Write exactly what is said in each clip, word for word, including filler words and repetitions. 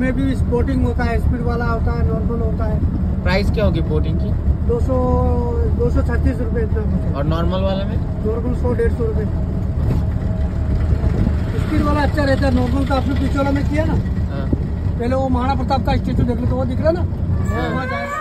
इसमें भी बोटिंग होता है, स्पीड वाला होता है, नॉर्मल होता है। प्राइस क्या होगी बोटिंग की? दो सौ दो सौ छत्तीस रुपये इतना कुछ। और नॉर्मल वाला में? नॉर्मल सौ डेढ़ सौ रुपये। स्पीड वाला अच्छा रहता है। नॉर्मल का आपने पीछे वाला में किया ना, हाँ। पहले वो महाराणा प्रताप का स्टेचू देख लो, तो वो दिख रहा है ना, हाँ।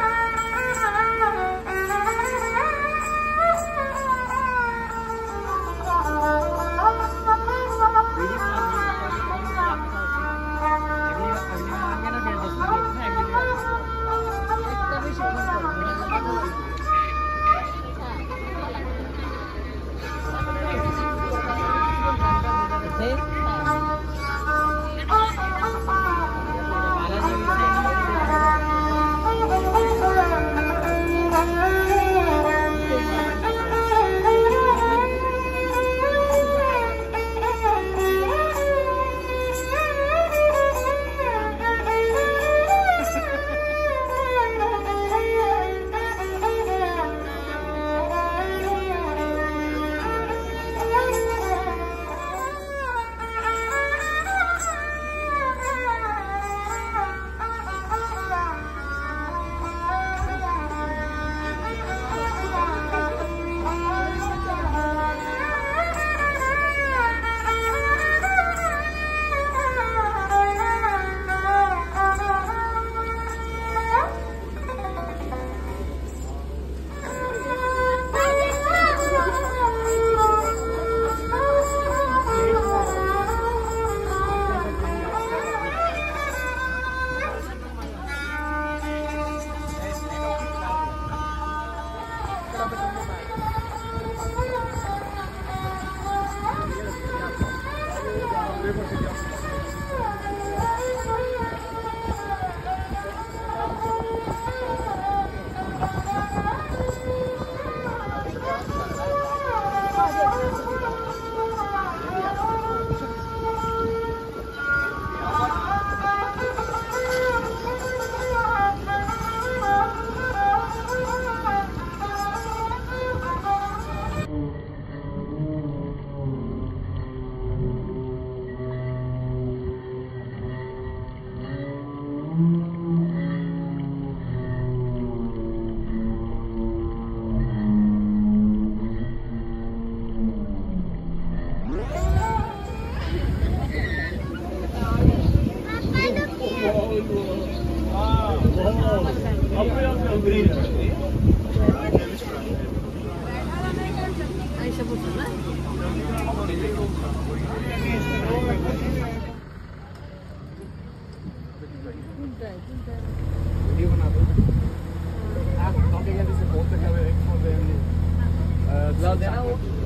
वीडियो बना दो आप कॉपी करके से पोस्ट कर रहे हैं एक फोन देना वो